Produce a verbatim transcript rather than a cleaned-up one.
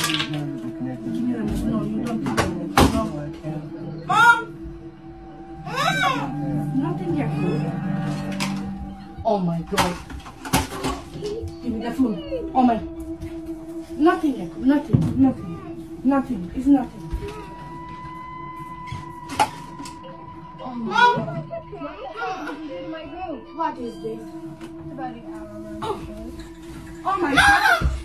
No, you don't do that. Mom! Nothing here. Oh my God. Give me the phone. Oh my. Nothing, Jacob. Nothing. Nothing. Nothing. It's nothing. Oh my God. What is this? About an hour. Oh, oh my God.